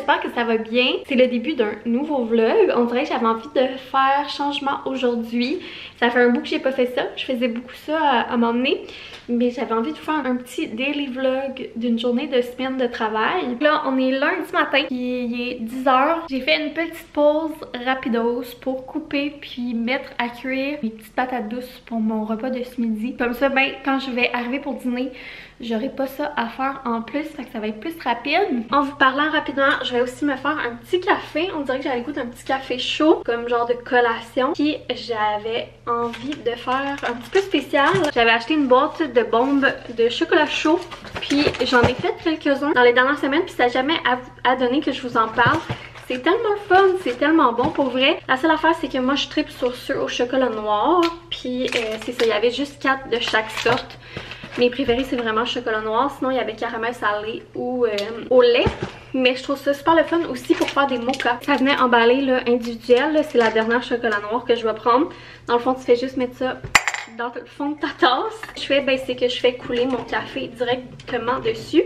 j'espère que ça va bien. C'est le début d'un nouveau vlog. On dirait que j'avais envie de faire changement aujourd'hui. Ça fait un bout que j'ai pas fait ça. Je faisais beaucoup ça à m'emmener. Mais j'avais envie de faire un petit daily vlog d'une journée de semaine de travail. Là, on est lundi matin, il est 10h. J'ai fait une petite pause rapidos pour couper puis mettre à cuire mes petites patates douces pour mon repas de ce midi. Comme ça, ben, quand je vais arriver pour dîner, j'aurai pas ça à faire en plus, fait que ça va être plus rapide. En vous parlant rapidement, je vais aussi me faire un petit café. On dirait que j'avais le goût d'un petit café chaud, comme genre de collation. Puis j'avais envie de faire un petit peu spécial. J'avais acheté une boîte de bombes de chocolat chaud. Puis j'en ai fait quelques-uns dans les dernières semaines, puis ça n'a jamais donné que je vous en parle. C'est tellement fun, c'est tellement bon pour vrai. La seule affaire, c'est que moi je tripe sur ceux au chocolat noir. Puis c'est ça, il y avait juste 4 de chaque sorte. Mes préférés, c'est vraiment le chocolat noir. Sinon, il y avait caramel salé ou au lait. Mais je trouve ça super le fun aussi pour faire des mochas. Ça venait emballé là, individuel. C'est la dernière chocolat noir que je vais prendre. Dans le fond, tu fais juste mettre ça dans le fond de ta tasse. Ce que je fais, ben, c'est que je fais couler mon café directement dessus.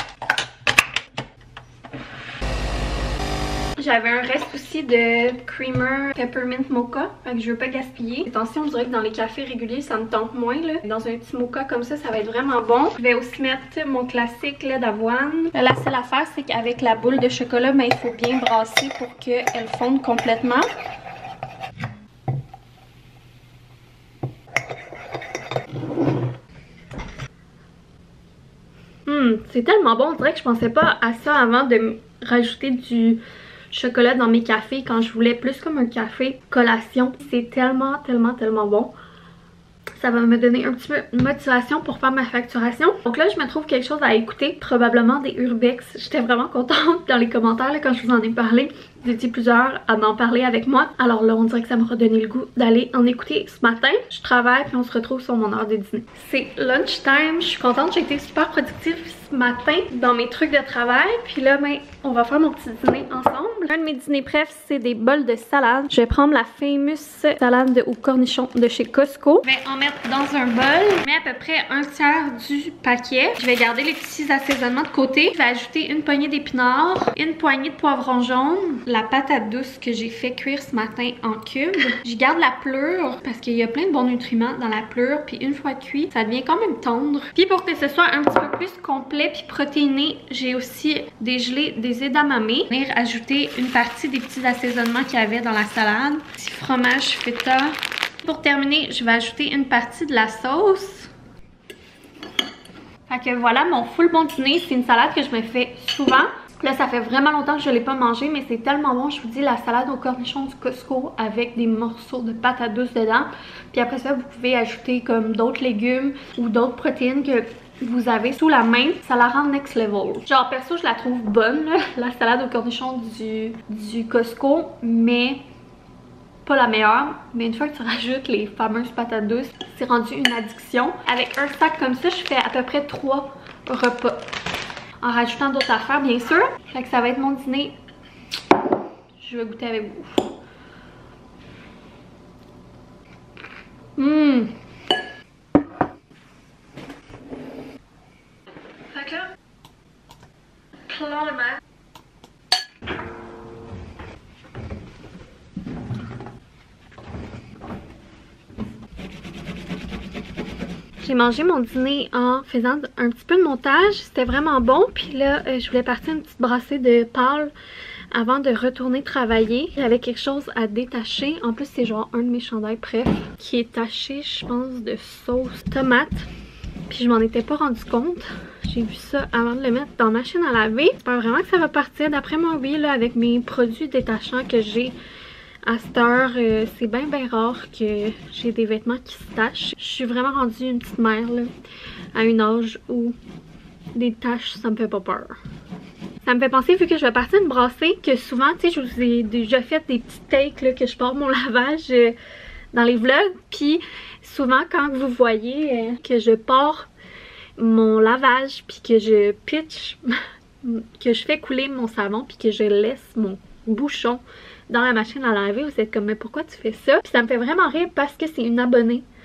J'avais un reste aussi de creamer peppermint mocha, fait que je veux pas gaspiller. Attention, on dirait que dans les cafés réguliers, ça me tente moins là. Dans un petit mocha comme ça va être vraiment bon. Je vais aussi mettre mon classique lait d'avoine. La seule affaire, c'est qu'avec la boule de chocolat, ben, il faut bien brasser pour qu'elle fonde complètement. C'est tellement bon, on dirait que je pensais pas à ça avant de rajouter du chocolat dans mes cafés quand je voulais plus comme un café collation. C'est tellement bon. Ça va me donner un petit peu de motivation pour faire ma facturation. Donc là, je me trouve quelque chose à écouter, probablement des Urbex. J'étais vraiment contente dans les commentaires là, quand je vous en ai parlé. Vous étiez plusieurs à m'en parler avec moi. Alors là, on dirait que ça m'a redonné le goût d'aller en écouter ce matin. Je travaille puis on se retrouve sur mon heure de dîner. C'est lunchtime. Je suis contente, j'ai été super productive ce matin dans mes trucs de travail. Puis là, ben, on va faire mon petit dîner ensemble. Un de mes dîners préf, c'est des bols de salade. Je vais prendre la famous salade aux cornichons de chez Costco. Je vais en mettre dans un bol. Je mets à peu près un tiers du paquet. Je vais garder les petits assaisonnements de côté. Je vais ajouter une poignée d'épinards, une poignée de poivrons jaunes, la patate douce que j'ai fait cuire ce matin en cubes. Je garde la pleure parce qu'il y a plein de bons nutriments dans la pleure. Puis une fois cuit, ça devient quand même tendre. Puis pour que ce soit un petit peu plus complet puis protéiné, j'ai aussi dégelé des edamame. Je vais ajouter une partie des petits assaisonnements qu'il y avait dans la salade. Petit fromage feta. Pour terminer, je vais ajouter une partie de la sauce. Fait que voilà mon full bon dîner. C'est une salade que je me fais souvent. Là, ça fait vraiment longtemps que je ne l'ai pas mangé, mais c'est tellement bon. Je vous dis, la salade aux cornichons du Costco avec des morceaux de patates douces dedans. Puis après ça, vous pouvez ajouter comme d'autres légumes ou d'autres protéines que vous avez sous la main. Ça la rend next level. Genre, perso, je la trouve bonne, là, la salade aux cornichons du Costco, mais pas la meilleure. Mais une fois que tu rajoutes les fameuses patates douces, c'est rendu une addiction. Avec un sac comme ça, je fais à peu près 3 repas. En rajoutant d'autres affaires, bien sûr. Fait que ça va être mon dîner. Je vais goûter avec vous. Fait que là, clairement, j'ai mangé mon dîner en faisant un petit peu de montage. C'était vraiment bon. Puis là, je voulais partir une petite brassée de pâles avant de retourner travailler. J'avais quelque chose à détacher. En plus, c'est genre un de mes chandails préf qui est taché, je pense, de sauce tomate. Puis je m'en étais pas rendu compte. J'ai vu ça avant de le mettre dans la machine à laver. J'espère vraiment que ça va partir. D'après moi, oui, là, avec mes produits détachants que j'ai à cette heure, c'est bien rare que j'ai des vêtements qui se tachent. Je suis vraiment rendue une petite mère là, à un âge où des taches, ça me fait pas peur. Ça me fait penser, vu que je vais partir une brassée, que souvent, tu sais, je vous ai déjà fait des petits takes là, que je pars mon lavage dans les vlogs. Puis souvent, quand vous voyez que je pars mon lavage, puis que je pitch, que je fais couler mon savon, puis que je laisse mon bouchon dans la machine à laver, vous êtes comme, mais pourquoi tu fais ça? Puis ça me fait vraiment rire parce que c'est une abonnée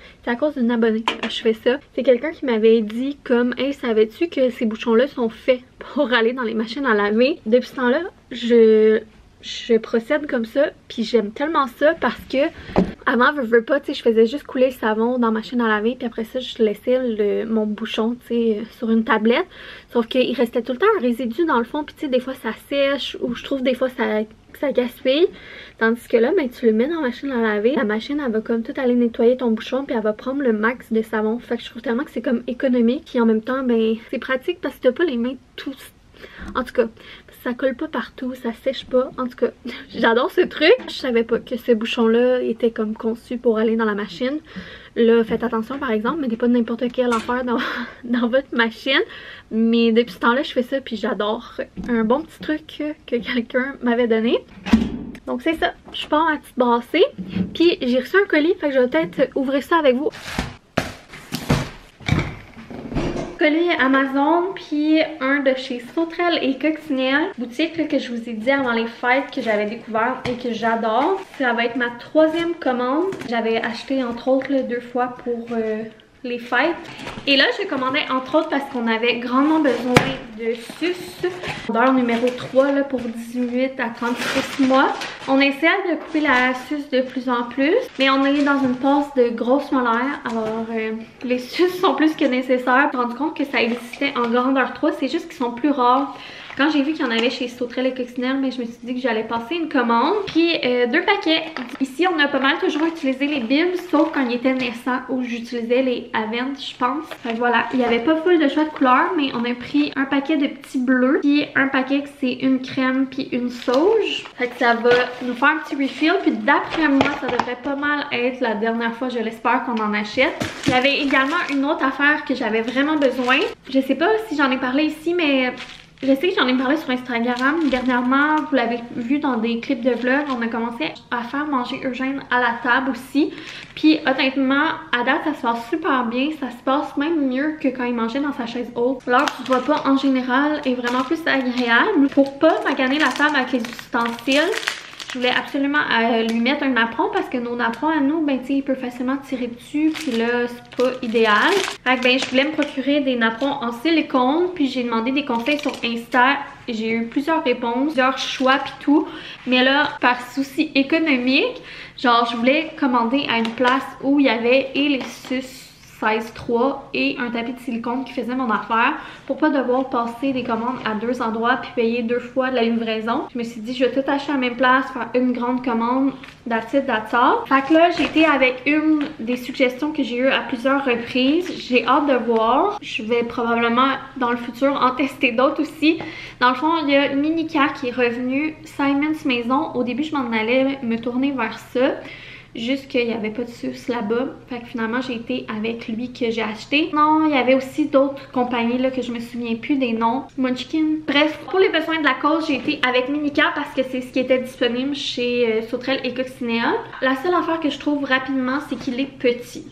C'est à cause d'une abonnée que je fais ça. C'est quelqu'un qui m'avait dit comme, hey, savais-tu que ces bouchons-là sont faits pour aller dans les machines à laver? Depuis ce temps-là, je procède comme ça, puis j'aime tellement ça parce que avant, veux pas, tu sais, je faisais juste couler le savon dans la machine à laver, puis après ça, je laissais mon bouchon, tu sais, sur une tablette. Sauf qu'il restait tout le temps un résidu dans le fond, puis tu sais, des fois ça sèche, ou je trouve des fois ça gaspille. Tandis que là, ben, tu le mets dans la machine à laver, la machine, elle va comme tout aller nettoyer ton bouchon, puis elle va prendre le max de savon. Fait que je trouve tellement que c'est comme économique, puis en même temps, ben, c'est pratique parce que t'as pas les mains tout... En tout cas, ça colle pas partout, ça sèche pas. En tout cas, j'adore ce truc. Je savais pas que ce bouchon-là était comme conçu pour aller dans la machine. Là, faites attention par exemple, mettez pas n'importe quelle affaire dans votre machine. Mais depuis ce temps-là, je fais ça puis j'adore. Un bon petit truc que quelqu'un m'avait donné. Donc c'est ça, je pars ma petite brassée. Puis j'ai reçu un colis, fait que je vais peut-être ouvrir ça avec vous. Colis Amazon, puis un de chez Sauterelle et Coccinelle, boutique là, que je vous ai dit avant les fêtes que j'avais découvert et que j'adore. Ça va être ma 3e commande. J'avais acheté entre autres là, 2 fois pour les fêtes. Et là, je commandais entre autres parce qu'on avait grandement besoin de suce. Odeur numéro 3 là, pour 18 à 36 mois. On essaie de couper la suce de plus en plus, mais on est dans une passe de grosse molaire. Alors, les suces sont plus que nécessaires. Je me suis rendu compte que ça existait en grandeur 3, c'est juste qu'ils sont plus rares. Quand j'ai vu qu'il y en avait chez Sauterelle et Coccinelle, mais je me suis dit que j'allais passer une commande. Puis 2 paquets. Ici, on a pas mal toujours utilisé les bibs, sauf quand ils étaient naissants où j'utilisais les Avent, je pense. Fait que voilà, il n'y avait pas full de choix de couleurs, mais on a pris un paquet de petits bleus, puis un paquet que c'est une crème puis une sauge. Fait que ça va nous faire un petit refill. Puis d'après moi, ça devrait pas mal être la dernière fois, je l'espère, qu'on en achète. Il y avait également une autre affaire que j'avais vraiment besoin. Je sais pas si j'en ai parlé ici, mais... je sais que j'en ai parlé sur Instagram dernièrement, vous l'avez vu dans des clips de vlog, on a commencé à faire manger Eugène à la table aussi. Puis honnêtement, à date, ça se passe super bien, ça se passe même mieux que quand il mangeait dans sa chaise haute. L'heure du repas en général est vraiment plus agréable. Pour pas maganer la table avec les ustensiles, je voulais absolument lui mettre un napperon parce que nos napperons à nous, ben tu sais, il peut facilement tirer dessus, puis là, c'est pas idéal. Fait que ben, je voulais me procurer des napperons en silicone, puis j'ai demandé des conseils sur Insta. J'ai eu plusieurs réponses, plusieurs choix puis tout. Mais là, par souci économique, genre je voulais commander à une place où il y avait et les suces size 3 et un tapis de silicone qui faisait mon affaire pour pas devoir passer des commandes à 2 endroits puis payer 2 fois de la livraison. Je me suis dit je vais tout acheter à la même place, faire une grande commande, that's it, that's all. Fait que là j'ai été avec une des suggestions que j'ai eues à plusieurs reprises. J'ai hâte de voir. Je vais probablement dans le futur en tester d'autres aussi. Dans le fond, il y a Minica qui est revenu, Simon's Maison. Au début je m'en allais me tourner vers ça. Juste qu'il n'y avait pas de suce là-bas. Fait que finalement, j'ai été avec lui que j'ai acheté. Non, il y avait aussi d'autres compagnies là que je me souviens plus des noms. Munchkin. Bref, pour les besoins de la cause, j'ai été avec Minica parce que c'est ce qui était disponible chez Sauterelle et Coccinelle. La seule affaire que je trouve rapidement, c'est qu'il est petit.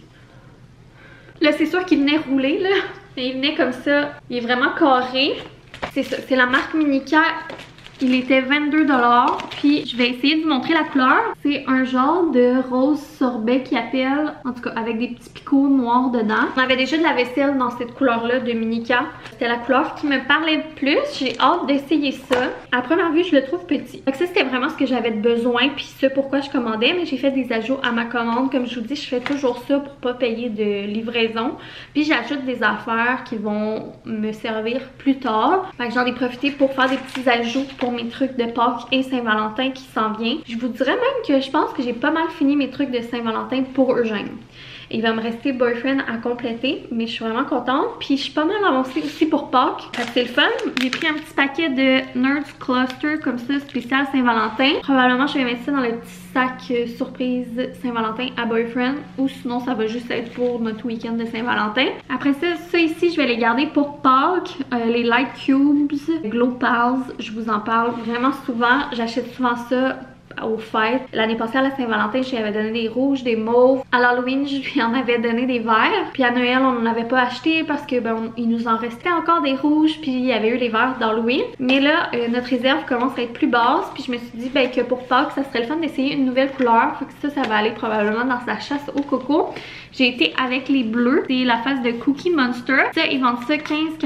Là, c'est sûr qu'il venait rouler, là. Il venait comme ça. Il est vraiment carré. C'est ça. C'est la marque Minica. Il était 22 $. Puis je vais essayer de vous montrer la couleur. C'est un genre de rose sorbet qui appelle, en tout cas avec des petits picots noirs dedans. On avait déjà de la vaisselle dans cette couleur-là de Minica. C'était la couleur qui me parlait le plus. J'ai hâte d'essayer ça. À première vue, je le trouve petit. Donc ça, c'était vraiment ce que j'avais de besoin. Puis ce pourquoi je commandais. Mais j'ai fait des ajouts à ma commande. Comme je vous dis, je fais toujours ça pour pas payer de livraison. Puis j'ajoute des affaires qui vont me servir plus tard. Fait que j'en ai profité pour faire des petits ajouts pour mes trucs de Pâques et Saint-Valentin qui s'en vient. Je vous dirais même que je pense que j'ai pas mal fini mes trucs de Saint-Valentin pour Eugène. Il va me rester Boyfriend à compléter, mais je suis vraiment contente. Puis je suis pas mal avancée aussi pour Pâques. C'est le fun. J'ai pris un petit paquet de Nerds Cluster comme ça, spécial Saint-Valentin. Probablement je vais mettre ça dans le petit sac surprise Saint-Valentin à Boyfriend. Ou sinon ça va juste être pour notre week-end de Saint-Valentin. Après ça ici je vais les garder pour Pâques. Les Light Cubes, Glow Pals, je vous en parle vraiment souvent. J'achète souvent ça aux fêtes. L'année passée à la Saint-Valentin, je lui avais donné des rouges, des mauves. À l'Halloween, je lui en avais donné des verts. Puis à Noël, on n'en avait pas acheté parce que il nous en restait encore des rouges. Puis il y avait eu les verts d'Halloween. Mais là, notre réserve commence à être plus basse. Puis je me suis dit que pour Pâques, ça serait le fun d'essayer une nouvelle couleur. Fait que ça va aller probablement dans sa chasse au coco. J'ai été avec les bleus. C'est la face de Cookie Monster. Ça, ils vendent ça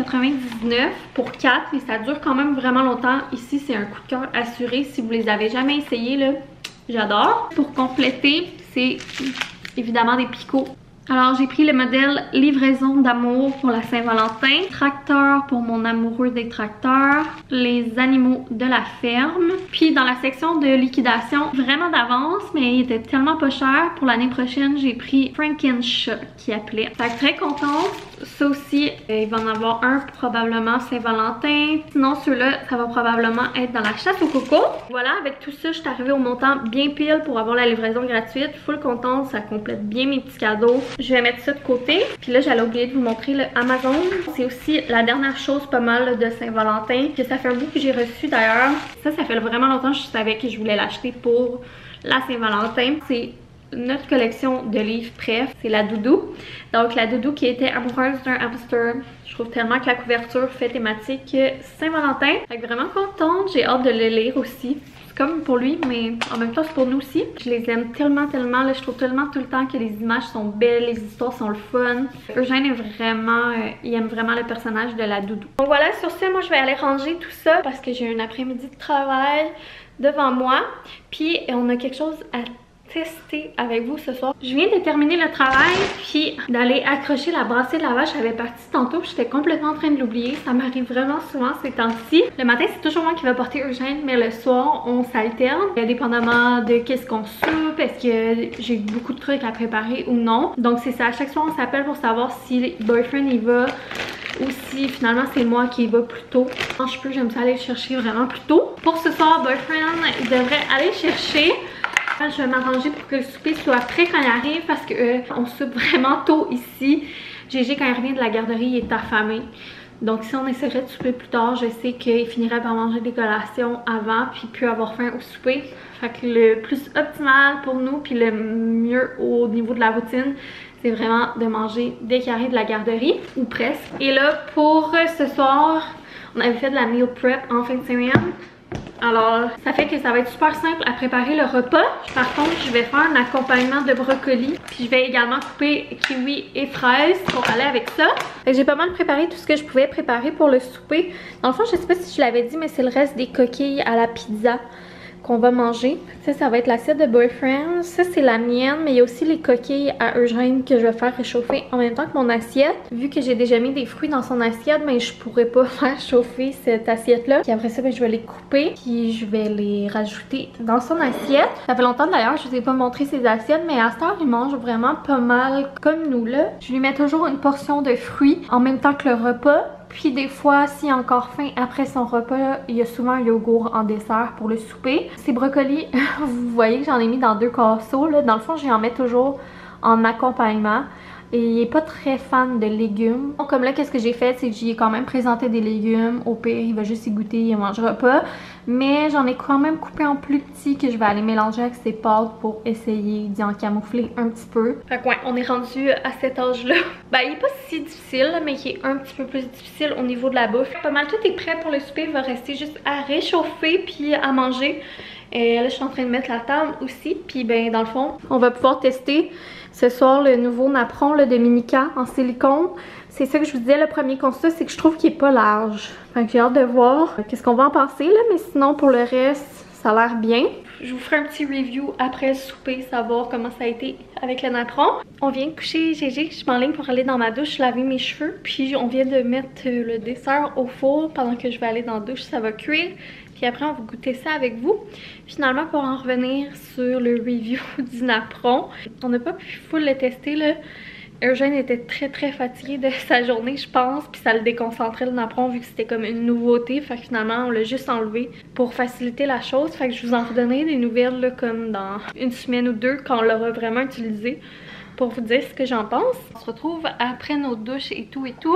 15,99 pour 4. Mais ça dure quand même vraiment longtemps. Ici, c'est un coup de cœur assuré. Si vous les avez jamais essayés, là, j'adore. Pour compléter, c'est évidemment des picots. Alors j'ai pris le modèle livraison d'amour pour la Saint-Valentin, tracteur pour mon amoureux des tracteurs, les animaux de la ferme. Puis dans la section de liquidation, vraiment d'avance, mais il était tellement pas cher. Pour l'année prochaine, j'ai pris Frankenshot qui appelait. Fait que très contente. Ça aussi, il va en avoir un probablement Saint-Valentin. Sinon ceux-là, ça va probablement être dans la chasse au coco. Voilà, avec tout ça, je suis arrivée au montant bien pile pour avoir la livraison gratuite. Full contente, ça complète bien mes petits cadeaux. Je vais mettre ça de côté. Puis là, j'allais oublier de vous montrer le Amazon. C'est aussi la dernière chose pas mal de Saint-Valentin. Que ça fait un bout que j'ai reçu d'ailleurs. Ça fait vraiment longtemps que je savais que je voulais l'acheter pour la Saint-Valentin. C'est notre collection de livres préf, c'est la Doudou. Donc la Doudou qui était amoureuse d'un hamster. Je trouve tellement que la couverture fait thématique Saint-Valentin. Fait que vraiment contente, j'ai hâte de le lire aussi. C'est comme pour lui, mais en même temps c'est pour nous aussi. Je les aime tellement, là, je trouve tellement tout le temps que les images sont belles, les histoires sont le fun. Eugène est vraiment, il aime vraiment le personnage de la Doudou. Donc voilà, sur ce, moi je vais aller ranger tout ça parce que j'ai un après-midi de travail devant moi. Puis on a quelque chose à tester avec vous ce soir. Je viens de terminer le travail puis d'aller accrocher la brassée de lavage. J'avais parti tantôt, j'étais complètement en train de l'oublier. Ça m'arrive vraiment souvent ces temps-ci. Le matin, c'est toujours moi qui vais porter Eugène, mais le soir, on s'alterne. Dépendamment de qu'est-ce qu'on soupe, est-ce que j'ai beaucoup de trucs à préparer ou non. Donc c'est ça, à chaque soir, on s'appelle pour savoir si boyfriend il va ou si finalement c'est moi qui va plus tôt. Quand je peux, j'aime ça aller le chercher vraiment plus tôt. Pour ce soir, boyfriend, il devrait aller chercher. Je vais m'arranger pour que le souper soit prêt quand il arrive parce que on soupe vraiment tôt ici. Gégé, quand il revient de la garderie, il est affamé. Donc si on essaierait de souper plus tard, je sais qu'il finirait par manger des collations avant puis plus avoir faim au souper. Fait que le plus optimal pour nous puis le mieux au niveau de la routine, c'est vraiment de manger dès qu'il arrive de la garderie ou presque. Et là pour ce soir, on avait fait de la meal prep en fin de semaine. Alors, ça fait que ça va être super simple à préparer le repas. Par contre, je vais faire un accompagnement de brocoli. Puis je vais également couper kiwi et fraises pour aller avec ça. J'ai pas mal préparé tout ce que je pouvais préparer pour le souper. Dans le fond, je sais pas si je l'avais dit, mais c'est le reste des coquilles à la pizza qu'on va manger. Ça va être l'assiette de boyfriend. Ça, c'est la mienne, mais il y a aussi les coquilles à Eugène que je vais faire réchauffer en même temps que mon assiette. Vu que j'ai déjà mis des fruits dans son assiette, mais je pourrais pas faire chauffer cette assiette-là. Puis après ça, je vais les couper, puis je vais les rajouter dans son assiette. Ça fait longtemps d'ailleurs, je vous ai pas montré ses assiettes, mais à cette heure, il mange vraiment pas mal comme nous là. Je lui mets toujours une portion de fruits en même temps que le repas. Puis des fois, s'il a encore faim après son repas, il y a souvent un yogourt en dessert pour le souper. Ces brocolis, vous voyez que j'en ai mis dans 2 casseaux. Là. Dans le fond, j'en mets toujours en accompagnement. Et il n'est pas très fan de légumes. Donc, comme là, qu'est-ce que j'ai fait? C'est que j'y ai quand même présenté des légumes. Au pire, il va juste y goûter, il ne mangera pas. Mais j'en ai quand même coupé en plus petits que je vais aller mélanger avec ces pâtes pour essayer d'y en camoufler un petit peu. Fait que ouais, on est rendu à cet âge-là. Ben, il n'est pas si difficile, mais qui est un petit peu plus difficile au niveau de la bouffe. Pas mal tout est prêt pour le souper. Il va rester juste à réchauffer puis à manger. Et là, je suis en train de mettre la table aussi. Puis ben, dans le fond, on va pouvoir tester ce soir le nouveau napperon là, de Minica en silicone. C'est ça que je vous disais, le premier constat, c'est que je trouve qu'il est pas large. Fait que j'ai hâte de voir qu'est-ce qu'on va en penser là, mais sinon pour le reste, ça a l'air bien. Je vous ferai un petit review après le souper, savoir comment ça a été avec le napperon. On vient de coucher Gégé, je m'enligne pour aller dans ma douche, laver mes cheveux. Puis on vient de mettre le dessert au four pendant que je vais aller dans la douche, ça va cuire. Puis après, on va goûter ça avec vous. Finalement, pour en revenir sur le review du napperon, on n'a pas pu full le tester là. Eugène était très fatigué de sa journée, je pense, puis ça le déconcentrait le napperon vu que c'était comme une nouveauté. Fait que finalement, on l'a juste enlevé pour faciliter la chose. Fait que je vous en redonnerai des nouvelles là, comme dans une semaine ou deux quand on l'aura vraiment utilisé pour vous dire ce que j'en pense. On se retrouve après nos douches et tout.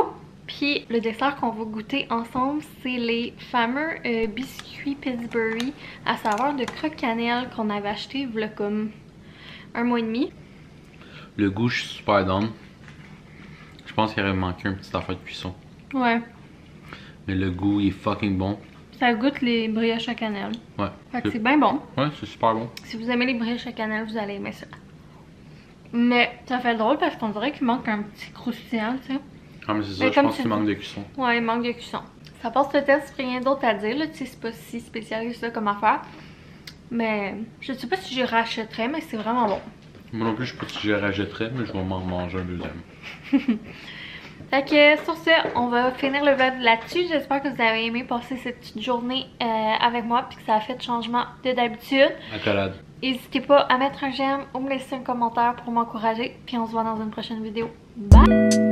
Puis le dessert qu'on va goûter ensemble, c'est les fameux biscuits Pillsbury à saveur de croque-cannelle qu'on avait acheté il y a comme 1 mois et demi. Le goût, je suis super down. Je pense qu'il aurait manqué un petit affaire de cuisson. Ouais. Mais le goût, il est fucking bon. Ça goûte les brioches à cannelle. Ouais. Fait que c'est bien bon. Ouais, c'est super bon. Si vous aimez les brioches à cannelle, vous allez aimer ça. Mais ça fait drôle parce qu'on dirait qu'il manque un petit croustillant, tu sais. Ah, mais c'est ça, je pense qu'il manque de cuisson. Ouais, il manque de cuisson. Ça passe le test, rien d'autre à dire, là. Tu sais, c'est pas si spécial que ça comme affaire. Mais je sais pas si je rachèterais, mais c'est vraiment bon. Moi non plus, je sais pas si je rachèterais, mais je vais m'en manger un deuxième. Fait que sur ce, on va finir le vlog là-dessus. J'espère que vous avez aimé passer cette petite journée avec moi puis que ça a fait changement de d'habitude. Accolade. N'hésitez pas à mettre un j'aime ou me laisser un commentaire pour m'encourager. Puis on se voit dans une prochaine vidéo. Bye!